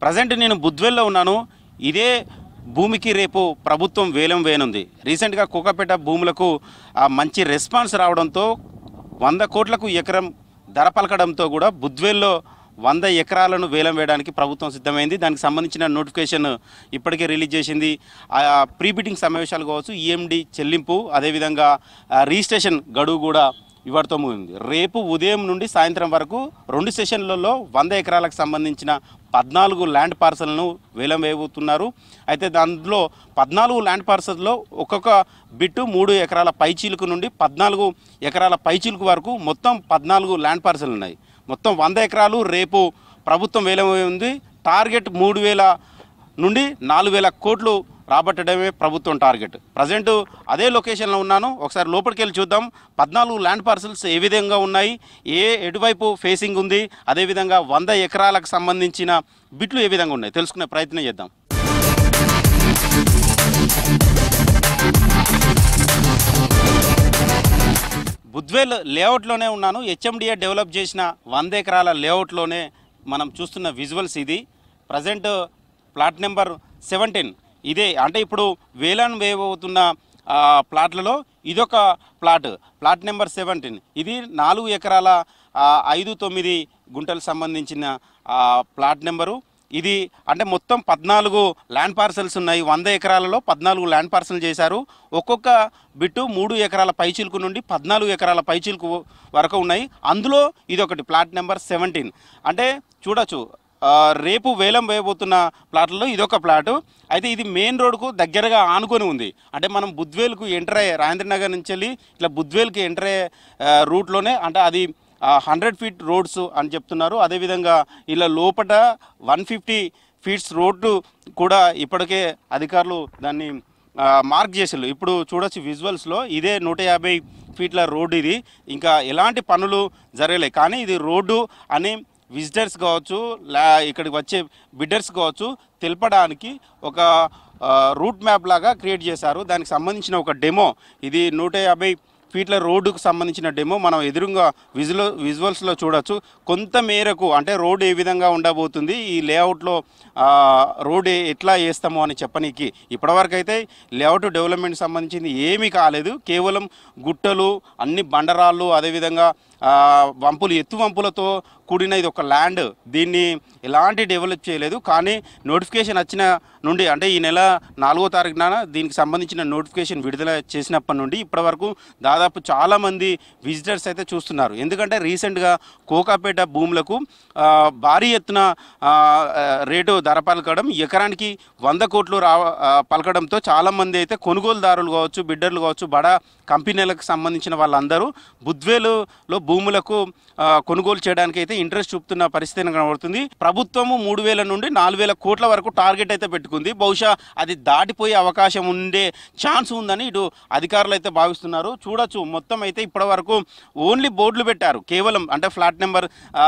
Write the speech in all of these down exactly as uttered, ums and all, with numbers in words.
Present నేను బుద్వెల్లో ఉన్నాను. ఇదే భూమికి రేపు ప్రభుత్వం వేలం వేయనుంది. రీసెంట్గా కోకాపేట భూములకు మంచి రెస్పాన్స్ రావడంతో వంద కోట్లకు ఎకరం ధర పలకడంతో కూడా బుద్వెల్లో వంద ఎకరాలను వేలం వేయడానికి ప్రభుత్వం సిద్ధమైంది. దానికి సంబంధించిన నోటిఫికేషన్ ఇప్పటికే రిలీజ్ చేసింది. ప్రీ బిడ్డింగ్ సమావేశాలు కావచ్చు, ఈఎండి చెల్లింపు, అదేవిధంగా రిజిస్ట్రేషన్ గడువు కూడా ఇవాటితో ముగింది. రేపు ఉదయం నుండి సాయంత్రం వరకు రెండు సెషన్లలో వంద ఎకరాలకు సంబంధించిన పద్నాలుగు ల్యాండ్ పార్సల్ను వేలం వేయబోతున్నారు. అయితే దాంట్లో పద్నాలుగు ల్యాండ్ పార్సల్లో ఒక్కొక్క బిట్టు మూడు ఎకరాల పైచీలకు నుండి పద్నాలుగు ఎకరాల పైచీలకు వరకు మొత్తం పద్నాలుగు ల్యాండ్ పార్సల్ ఉన్నాయి. మొత్తం వంద ఎకరాలు రేపు ప్రభుత్వం వేలం ఉంది. టార్గెట్ మూడు వేల నుండి నాలుగు వేల కోట్లు రాబట్టడమే ప్రభుత్వం టార్గెట్. ప్రజెంట్ అదే లొకేషన్లో ఉన్నాను. ఒకసారి లోపలికి వెళ్ళి చూద్దాం. పద్నాలుగు ల్యాండ్ పార్సల్స్ ఏ విధంగా ఉన్నాయి, ఏ ఎటువైపు ఫేసింగ్ ఉంది, అదేవిధంగా వంద ఎకరాలకు సంబంధించిన బిట్లు ఏ విధంగా ఉన్నాయి తెలుసుకునే ప్రయత్నం చేద్దాం. బుద్వేల్ లేఅవుట్లోనే ఉన్నాను. హెచ్ఎండిఏ డెవలప్ చేసిన వంద ఎకరాల లేఅవుట్లోనే మనం చూస్తున్న విజువల్స్ ఇది. ప్రజెంట్ ప్లాట్ నెంబర్ సెవెంటీన్ ఇదే, అంటే ఇప్పుడు వేలాన్ వేయబోతున్న ప్లాట్లలో ఇదొక ప్లాట్, ప్లాట్ నెంబర్ సెవెంటీన్. ఇది నాలుగు ఎకరాల ఐదు తొమ్మిది గుంటలకు సంబంధించిన ప్లాట్ నెంబరు. ఇది అంటే మొత్తం పద్నాలుగు ల్యాండ్ పార్సల్స్ ఉన్నాయి. వంద ఎకరాలలో పద్నాలుగు ల్యాండ్ పార్సల్ చేశారు. ఒక్కొక్క బిట్టు మూడు ఎకరాల పైచిలుకు నుండి పద్నాలుగు ఎకరాల పైచిలుకు వరకు ఉన్నాయి. అందులో ఇదొకటి ప్లాట్ నెంబర్ సెవెంటీన్. అంటే చూడొచ్చు, రేపు వేలం వేయబోతున్న ప్లాట్లలో ఇదొక ప్లాటు. అయితే ఇది మెయిన్ రోడ్కు దగ్గరగా ఆనుకొని ఉంది. అంటే మనం బుద్వేల్కు ఎంటర్ అయ్యే రాజేంద్రనగర్ నుంచి వెళ్ళి ఇట్లా బుద్వేల్కి ఎంటర్ అయ్యే రూట్లోనే, అంటే అది హండ్రెడ్ ఫీట్ రోడ్స్ అని చెప్తున్నారు. అదేవిధంగా ఇలా లోపల వన్ ఫిఫ్టీ ఫీట్స్ రోడ్డు కూడా ఇప్పటికే అధికారులు దాన్ని మార్క్ చేసారు. ఇప్పుడు చూడొచ్చు విజువల్స్లో, ఇదే నూట యాభై ఫీట్ల రోడ్డు. ఇది ఇంకా ఎలాంటి పనులు జరగలేదు, కానీ ఇది రోడ్డు అని విజిటర్స్ కావచ్చు, లా ఇక్కడికి వచ్చే బిడ్డర్స్ కావచ్చు తెలపడానికి ఒక రూట్ మ్యాప్ లాగా క్రియేట్ చేశారు. దానికి సంబంధించిన ఒక డెమో, ఇది నూట యాభై ఫీట్ల రోడ్డుకు సంబంధించిన డెమో మనం ఎదురుగా విజువల్ విజువల్స్లో చూడొచ్చు. కొంత మేరకు అంటే రోడ్డు ఏ విధంగా ఉండబోతుంది, ఈ లేఅవుట్లో రోడ్ ఎట్లా వేస్తామో అని చెప్పనీకి ఇప్పటివరకు అయితే లేఅవుట్ డెవలప్మెంట్ సంబంధించింది ఏమీ కాలేదు. కేవలం గుట్టలు, అన్ని బండరాళ్ళు, అదేవిధంగా వంపులు, ఎత్తు వంపులతో కూడిన ఇది ఒక ల్యాండ్. దీన్ని ఎలాంటి డెవలప్ చేయలేదు. కానీ నోటిఫికేషన్ వచ్చిన నుండి, అంటే ఈ నెల నాలుగో తారీఖున దీనికి సంబంధించిన నోటిఫికేషన్ విడుదల చేసినప్పటి నుండి ఇప్పటి వరకు దాదాపు చాలామంది విజిటర్స్ అయితే చూస్తున్నారు. ఎందుకంటే రీసెంట్గా కోకాపేట భూములకు భారీ ఎత్తున రేటు ధర పలకడం, ఎకరానికి వంద కోట్లు రా పలకడంతో చాలామంది అయితే కొనుగోలుదారులు కావచ్చు, బిడ్డర్లు కావచ్చు, బడా కంపెనీలకు సంబంధించిన వాళ్ళందరూ బుద్వేలులో భూములకు కొనుగోలు చేయడానికి అయితే ఇంట్రెస్ట్ చూపుతున్న పరిస్థితి కనబడుతుంది. ప్రభుత్వము మూడు వేల నుండి నాలుగు వేల కోట్ల వరకు టార్గెట్ అయితే పెట్టుకుంది. బహుశా అది దాటిపోయే అవకాశం ఉండే ఛాన్స్ ఉందని ఇటు అధికారులు అయితే భావిస్తున్నారు. చూడొచ్చు, మొత్తం అయితే ఇప్పటి వరకు ఓన్లీ బోర్డులు పెట్టారు. కేవలం అంటే ఫ్లాట్ నెంబర్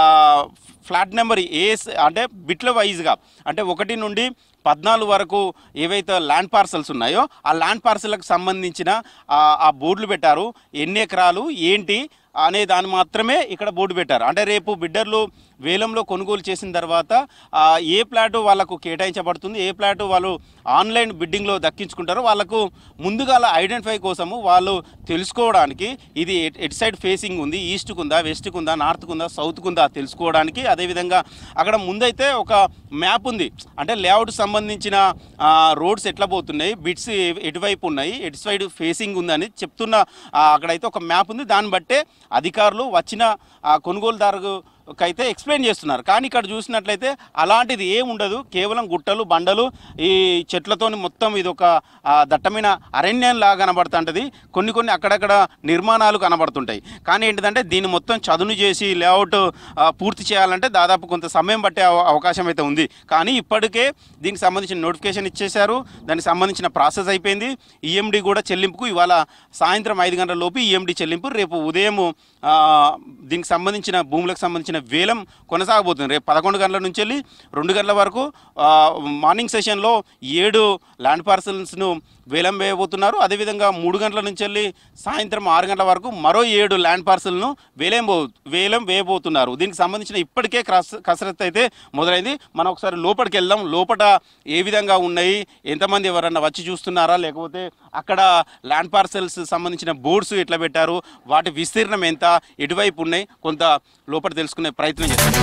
ఫ్లాట్ నెంబర్ ఏ అంటే బిట్ల వైజ్గా, అంటే ఒకటి నుండి పద్నాలుగు వరకు ఏవైతే ల్యాండ్ పార్సల్స్ ఉన్నాయో ఆ ల్యాండ్ పార్సల్కి సంబంధించిన ఆ బోర్డులు పెట్టారు. ఎన్ని ఎకరాలు ఏంటి అనే దాన్ని మాత్రమే ఇక్కడ బోర్డు పెట్టారు. అంటే రేపు బిడ్డర్లు వేలంలో కొనుగోలు చేసిన తర్వాత ఏ ప్లాటు వాళ్ళకు కేటాయించబడుతుంది, ఏ ప్లాటు వాళ్ళు ఆన్లైన్ బిడ్డింగ్లో దక్కించుకుంటారో వాళ్ళకు ముందుగా ఐడెంటిఫై కోసము వాళ్ళు తెలుసుకోవడానికి ఇది ఎట్ సైడ్ ఫేసింగ్ ఉంది, ఈస్ట్కు ఉందా, వెస్ట్కు ఉందా, నార్త్కు ఉందా, సౌత్కు ఉందా తెలుసుకోవడానికి. అదేవిధంగా అక్కడ ముందైతే ఒక మ్యాప్ ఉంది, అంటే లేఅవుట్ సంబంధించిన రోడ్స్ ఎట్లా పోతున్నాయి, బిట్స్ ఎటువైపు ఉన్నాయి, ఎటు సైడ్ ఫేసింగ్ ఉందని చెప్తున్న అక్కడైతే ఒక మ్యాప్ ఉంది. దాన్ని బట్టే అధికారులు వచ్చిన కొనుగోలుదారు అయితే ఎక్స్ప్లెయిన్ చేస్తున్నారు. కానీ ఇక్కడ చూసినట్లయితే అలాంటిది ఏం ఉండదు. కేవలం గుట్టలు, బండలు, ఈ చెట్లతోని మొత్తం ఇది ఒక దట్టమైన అరణ్యంలాగా కనబడుతుంటుంది. కొన్ని కొన్ని అక్కడక్కడ నిర్మాణాలు కనబడుతుంటాయి. కానీ ఏంటిదంటే దీన్ని మొత్తం చదును చేసి లేఅవుట్ పూర్తి చేయాలంటే దాదాపు కొంత సమయం పట్టే అవకాశం అయితే ఉంది. కానీ ఇప్పటికే దీనికి సంబంధించిన నోటిఫికేషన్ ఇచ్చేశారు. దానికి సంబంధించిన ప్రాసెస్ అయిపోయింది. ఈఎండి కూడా చెల్లింపుకు ఇవాళ సాయంత్రం ఐదు గంటల లోపు ఈఎండి చెల్లింపు, రేపు ఉదయం దీనికి సంబంధించిన భూములకు సంబంధించిన సంబంధించిన వేలం కొనసాగబోతుంది. రేపు పదకొండు గంటల నుంచి వెళ్ళి రెండు గంటల వరకు మార్నింగ్ సెషన్లో ఏడు ల్యాండ్ పార్సల్స్ను వేలం వేయబోతున్నారు. అదేవిధంగా మూడు గంటల నుంచి వెళ్ళి సాయంత్రం ఆరు గంటల వరకు మరో ఏడు ల్యాండ్ పార్సల్ను వేలం వేలం వేయబోతున్నారు. దీనికి సంబంధించిన ఇప్పటికే కస కసరత్తు అయితే మొదలైంది. మనం ఒకసారి లోపలికి వెళ్దాం. లోపల ఏ విధంగా ఉన్నాయి, ఎంతమంది ఎవరన్నా వచ్చి చూస్తున్నారా, లేకపోతే అక్కడ ల్యాండ్ పార్సల్స్ సంబంధించిన బోర్డ్స్ ఎట్లా పెట్టారు, వాటి విస్తీర్ణం ఎంత, ఎటువైపు ఉన్నాయి, కొంత లోపల తెలుసుకునే ప్రయత్నం చేస్తాం.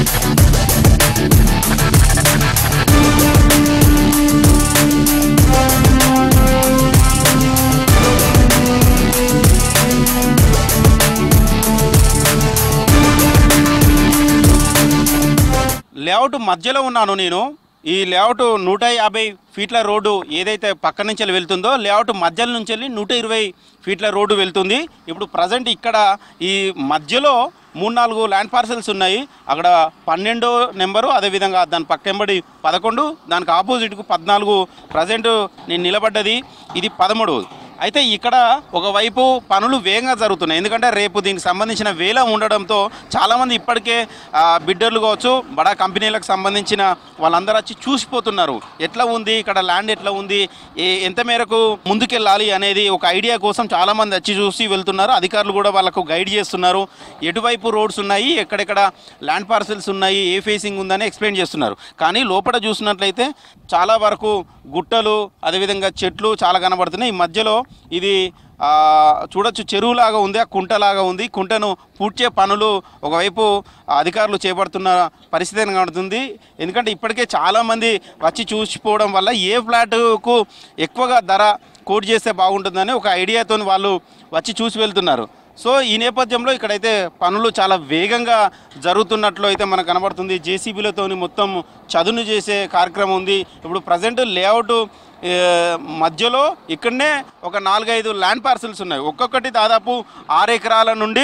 లేఅవుట్ మధ్యలో ఉన్నాను నేను. ఈ లేఅవుట్ నూట యాభై ఫీట్ల రోడ్డు ఏదైతే పక్క నుంచి వెళ్ళి వెళ్తుందో లేఅవుట్ మధ్యలో నుంచి వెళ్ళి నూట ఇరవై ఫీట్ల రోడ్డు వెళ్తుంది. ఇప్పుడు ప్రజెంట్ ఇక్కడ ఈ మధ్యలో మూడు నాలుగు ల్యాండ్ పార్సల్స్ ఉన్నాయి. అక్కడ పన్నెండో నెంబరు, అదేవిధంగా దాని పక్కెంబడి పదకొండు, దానికి ఆపోజిట్కు పద్నాలుగు ప్రజెంట్ నేను నిలబడ్డది, ఇది పదమూడు. అయితే ఇక్కడ ఒకవైపు పనులు వేగంగా జరుగుతున్నాయి. ఎందుకంటే రేపు దీనికి సంబంధించిన వేలం ఉండడంతో చాలామంది ఇప్పటికే బిడ్డర్లు కావచ్చు, బడా కంపెనీలకు సంబంధించిన వాళ్ళందరూ వచ్చి చూసిపోతున్నారు. ఎట్లా ఉంది ఇక్కడ ల్యాండ్, ఎట్లా ఉంది, ఎంత మేరకు ముందుకెళ్ళాలి అనేది ఒక ఐడియా కోసం చాలామంది వచ్చి చూసి వెళ్తున్నారు. అధికారులు కూడా వాళ్ళకు గైడ్ చేస్తున్నారు. ఎటువైపు రోడ్స్ ఉన్నాయి, ఎక్కడెక్కడ ల్యాండ్ పార్సల్స్ ఉన్నాయి, ఏ ఫేసింగ్ ఉందని ఎక్స్ప్లెయిన్ చేస్తున్నారు. కానీ లోపల చూసినట్లయితే చాలా వరకు గుట్టలు, అదేవిధంగా చెట్లు చాలా కనబడుతున్నాయి. ఈ మధ్యలో ఇది చూడొచ్చు చెరువులాగా ఉంది, ఆ కుంటలాగా ఉంది. కుంటను పూడ్చే పనులు ఒకవైపు అధికారులు చేపడుతున్న పరిస్థితి కనబడుతుంది. ఎందుకంటే ఇప్పటికే చాలామంది వచ్చి చూసిపోవడం వల్ల ఏ ఫ్లాట్కు ఎక్కువగా ధర కోట్ చేస్తే బాగుంటుందని ఒక ఐడియాతో వాళ్ళు వచ్చి చూసి వెళ్తున్నారు. సో ఈ నేపథ్యంలో ఇక్కడైతే పనులు చాలా వేగంగా జరుగుతున్నట్లు అయితే మనకు కనబడుతుంది. జేసీబీలతో మొత్తం చదును చేసే కార్యక్రమం ఉంది. ఇప్పుడు ప్రజెంట్ లేఅవుట్ మధ్యలో ఇక్కడనే ఒక నాలుగైదు ల్యాండ్ పార్సల్స్ ఉన్నాయి. ఒక్కొక్కటి దాదాపు ఆరు ఎకరాల నుండి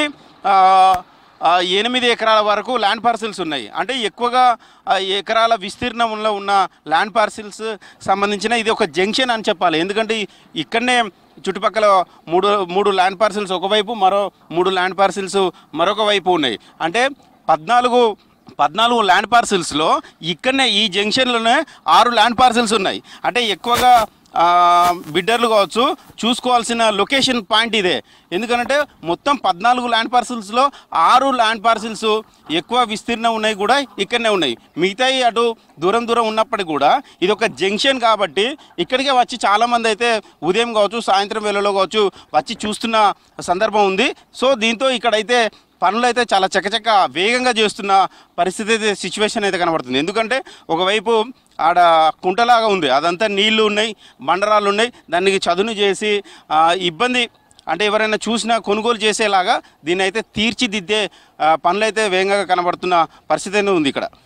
ఎనిమిది ఎకరాల వరకు ల్యాండ్ పార్సిల్స్ ఉన్నాయి. అంటే ఎక్కువగా ఎకరాల విస్తీర్ణంలో ఉన్న ల్యాండ్ పార్సిల్స్ సంబంధించిన ఇది ఒక జంక్షన్ అని చెప్పాలి. ఎందుకంటే ఇక్కడనే చుట్టుపక్కల మూడు మూడు ల్యాండ్ పార్సిల్స్ ఒకవైపు, మరో మూడు ల్యాండ్ పార్సిల్స్ మరొక వైపు ఉన్నాయి. అంటే పద్నాలుగు పద్నాలుగు ల్యాండ్ పార్సిల్స్లో ఇక్కడనే ఈ జంక్షన్లోనే ఆరు ల్యాండ్ పార్సిల్స్ ఉన్నాయి. అంటే ఎక్కువగా బిడ్డర్లు కావచ్చు చూసుకోవాల్సిన లొకేషన్ పాయింట్ ఇదే. ఎందుకంటే మొత్తం పద్నాలుగు ల్యాండ్ పార్సిల్స్లో ఆరు ల్యాండ్ పార్సిల్స్ ఎక్కువ విస్తీర్ణం ఉన్నాయి కూడా ఇక్కడనే ఉన్నాయి. మిగతాయి అటు దూరం దూరం ఉన్నప్పటికీ కూడా ఇది ఒక జంక్షన్ కాబట్టి ఇక్కడికే వచ్చి చాలామంది అయితే ఉదయం కావచ్చు, సాయంత్రం వేళలో కావచ్చు వచ్చి చూస్తున్న సందర్భం ఉంది. సో దీంతో ఇక్కడైతే పనులు అయితే చాలా చకచక వేగంగా చేస్తున్న పరిస్థితి అయితే సిచ్యువేషన్ అయితే కనబడుతుంది. ఎందుకంటే ఒకవైపు ఆడ కుంటలాగా ఉంది, అదంతా నీళ్లు ఉన్నాయి, బండరాళ్ళు ఉన్నాయి. దానికి చదును చేసి ఇబ్బంది అంటే ఎవరైనా చూసినా కొనుగోలు చేసేలాగా దీన్ని అయితే తీర్చిదిద్దే పనులు అయితే వేగంగా కనబడుతున్న పరిస్థితి అయితే ఉంది ఇక్కడ.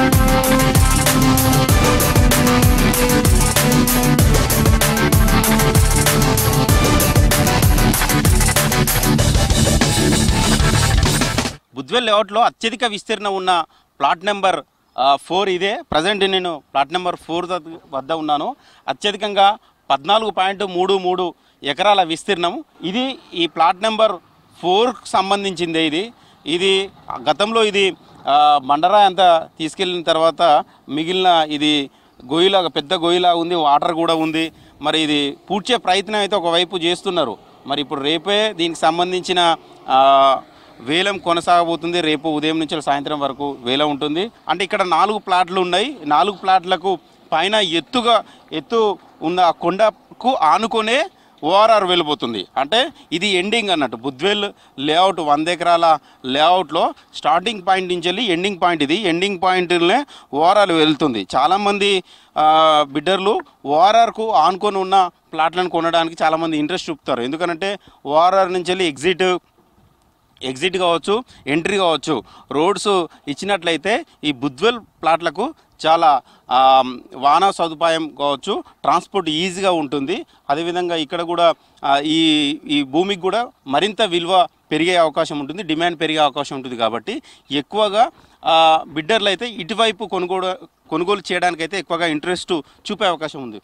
బుద్వెల్ లేఅవుట్లో అత్యధిక విస్తీర్ణం ఉన్న ప్లాట్ నెంబర్ ఫోర్ ఇదే. ప్రజెంట్ నేను ప్లాట్ నెంబర్ ఫోర్ వద్ద ఉన్నాను. అత్యధికంగా పద్నాలుగు పాయింట్ మూడు మూడు ఎకరాల విస్తీర్ణం ఇది. ఈ ప్లాట్ నెంబర్ ఫోర్కి సంబంధించిందే ఇది. ఇది గతంలో ఇది బండరాయి అంతా తీసుకెళ్ళిన తర్వాత మిగిలిన ఇది గొయ్యిలాగా పెద్ద గొయ్యిలాగా ఉంది, వాటర్ కూడా ఉంది. మరి ఇది పూడ్చే ప్రయత్నం అయితే ఒకవైపు చేస్తున్నారు. మరి ఇప్పుడు రేపే దీనికి సంబంధించిన వేలం కొనసాగబోతుంది. రేపు ఉదయం నుంచి సాయంత్రం వరకు వేలం ఉంటుంది. అంటే ఇక్కడ నాలుగు ప్లాట్లు ఉన్నాయి. నాలుగు ప్లాట్లకు పైన ఎత్తుగా ఎత్తు ఉన్న కొండకు ఆనుకొనే ఓఆర్ఆర్ వెళ్ళిపోతుంది. అంటే ఇది ఎండింగ్ అన్నట్టు. బుద్వేల్ లేఅవుట్ వంద ఎకరాల లేఅవుట్లో స్టార్టింగ్ పాయింట్ నుంచి వెళ్ళి ఎండింగ్ పాయింట్ ఇది. ఎండింగ్ పాయింట్నే ఓఆర్ఆర్ వెళ్తుంది. చాలామంది బిడ్డర్లు ఓఆర్ఆర్కు ఆనుకొని ఉన్న ప్లాట్లను కొనడానికి చాలామంది ఇంట్రెస్ట్ చూపుతారు. ఎందుకంటే ఓఆర్ఆర్ నుంచి వెళ్ళి ఎగ్జిట్ ఎగ్జిట్ కావచ్చు, ఎంట్రీ కావచ్చు, రోడ్స్ ఇచ్చినట్లయితే ఈ బుద్వెల్ ప్లాట్లకు చాలా వాహన సదుపాయం కావచ్చు, ట్రాన్స్పోర్ట్ ఈజీగా ఉంటుంది. అదేవిధంగా ఇక్కడ కూడా ఈ ఈ భూమికి కూడా మరింత విలువ పెరిగే అవకాశం ఉంటుంది, డిమాండ్ పెరిగే అవకాశం ఉంటుంది. కాబట్టి ఎక్కువగా బిడ్డర్లు అయితే ఇటువైపు కొనుగోలు కొనుగోలు చేయడానికైతే ఎక్కువగా ఇంట్రెస్ట్ చూపే అవకాశం ఉంది.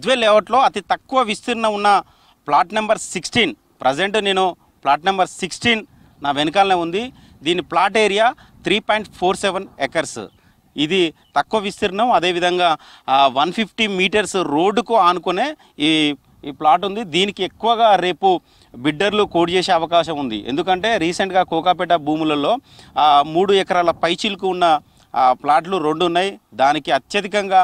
బుద్వేల్ లేఅవుట్లో అతి తక్కువ విస్తీర్ణం ఉన్న ప్లాట్ నెంబర్ సిక్స్టీన్. ప్రజెంట్ నేను ప్లాట్ నెంబర్ సిక్స్టీన్ నా వెనకాలనే ఉంది. దీని plot area three point four seven acres. ఇది తక్కువ విస్తీర్ణం, అదేవిధంగా వన్ ఫిఫ్టీ మీటర్స్ రోడ్డుకు ఆనుకునే ఈ ఈ ప్లాట్ ఉంది. దీనికి ఎక్కువగా రేపు బిడ్డర్లు కోడ్ చేసే అవకాశం ఉంది. ఎందుకంటే రీసెంట్గా కోకాపేట భూములలో మూడు ఎకరాల పైచిలుకు ఉన్న ప్లాట్లు రెండు ఉన్నాయి. దానికి అత్యధికంగా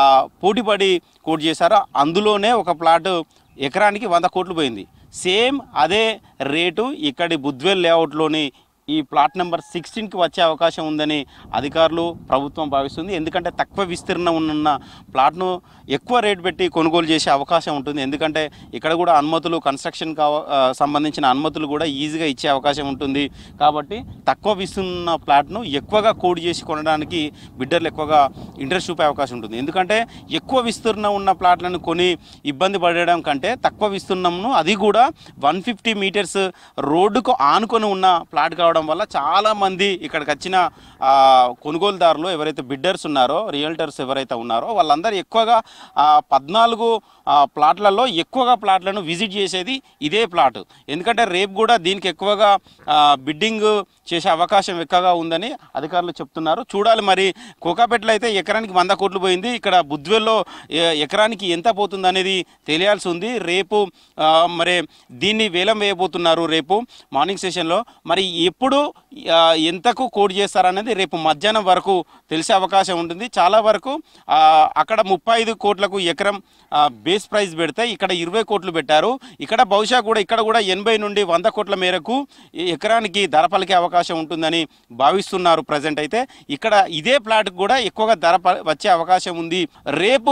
పోటీపడి కోడ్ చేశారు. అందులోనే ఒక ప్లాట్ ఎకరానికి వంద కోట్లు పోయింది. సేమ్ అదే రేటు ఇక్కడి బుద్వేల్ లేఅవుట్లోని ఈ ప్లాట్ నెంబర్ సిక్స్టీన్కి వచ్చే అవకాశం ఉందని అధికారులు ప్రభుత్వం భావిస్తుంది. ఎందుకంటే తక్కువ విస్తీర్ణం ఉన్న ప్లాట్ను ఎక్కువ రేటు పెట్టి కొనుగోలు చేసే అవకాశం ఉంటుంది. ఎందుకంటే ఇక్కడ కూడా అనుమతులు, కన్స్ట్రక్షన్ కావ సంబంధించిన అనుమతులు కూడా ఈజీగా ఇచ్చే అవకాశం ఉంటుంది. కాబట్టి తక్కువ విస్తీర్ణ ప్లాట్ను ఎక్కువగా కోడ్ చేసి కొనడానికి బిడ్డర్లు ఎక్కువగా ఇంట్రెస్ట్ చూపే అవకాశం ఉంటుంది. ఎందుకంటే ఎక్కువ విస్తీర్ణం ఉన్న ప్లాట్లను కొని ఇబ్బంది పడడం కంటే తక్కువ విస్తీర్ణంను, అది కూడా వన్ ఫిఫ్టీ మీటర్స్ రోడ్డుకు ఆనుకొని ఉన్న ప్లాట్ కావడం వల్ల చాలామంది ఇక్కడికి వచ్చిన కొనుగోలుదారులు ఎవరైతే బిడ్డర్స్ ఉన్నారో, రియల్టర్స్ ఎవరైతే ఉన్నారో వాళ్ళందరూ ఎక్కువగా పద్నాలుగు ప్లాట్లలో ఎక్కువగా ప్లాట్లను విజిట్ చేసేది ఇదే ప్లాట్. ఎందుకంటే రేపు కూడా దీనికి ఎక్కువగా బిడ్డింగ్ చేసే అవకాశం ఎక్కువగా ఉందని అధికారులు చెప్తున్నారు. చూడాలి మరి. కోకాపేటలో అయితే ఎకరానికి వంద కోట్లు పోయింది. ఇక్కడ బుద్వేల్లో ఎకరానికి ఎంత పోతుంది అనేది తెలియాల్సి ఉంది. రేపు మరి దీన్ని వేలం వేయబోతున్నారు రేపు మార్నింగ్ సెషన్లో. మరి ఎప్పుడు ఎంతకు కోడ్ చేస్తారనేది రేపు మధ్యాహ్నం వరకు తెలిసే అవకాశం ఉంటుంది. చాలా వరకు అక్కడ ముప్పై ఐదు కోట్లకు ఎకరం బేస్ ప్రైస్ పెడితే ఇక్కడ ఇరవై కోట్లు పెట్టారు. ఇక్కడ బహుశా కూడా ఇక్కడ కూడా ఎనభై నుండి వంద కోట్ల మేరకు ఎకరానికి ధర పలికే అవకాశం ఉంటుందని భావిస్తున్నారు. ప్రజెంట్ అయితే ఇక్కడ ఇదే ప్లాట్ కూడా ఎక్కువగా ధర వచ్చే అవకాశం ఉంది. రేపు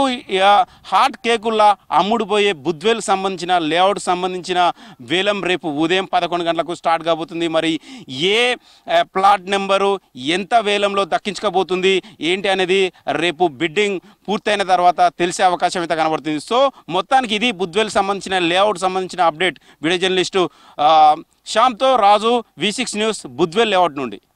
హాట్ కేకుల్లా అమ్ముడుపోయే బుద్వేల్ సంబంధించిన లేఅవుట్ సంబంధించిన వేలం రేపు ఉదయం పదకొండు గంటలకు స్టార్ట్ కాబోతుంది. మరి ఏ ప్లాట్ నెంబరు ఎంత వేలంలో దక్కించుకోబోతుంది ఏంటి అనేది రేపు బిడ్డింగ్ పూర్తయిన తర్వాత తెలిసే అవకాశం అయితే కనబడుతుంది. సో మొత్తానికి ఇది బుద్వేల్ సంబంధించిన లేఅవుట్ సంబంధించిన అప్డేట్. వీడియో జర్నలిస్టు శ్యామ్తో Raju, V six news, Budvel layout నుండి.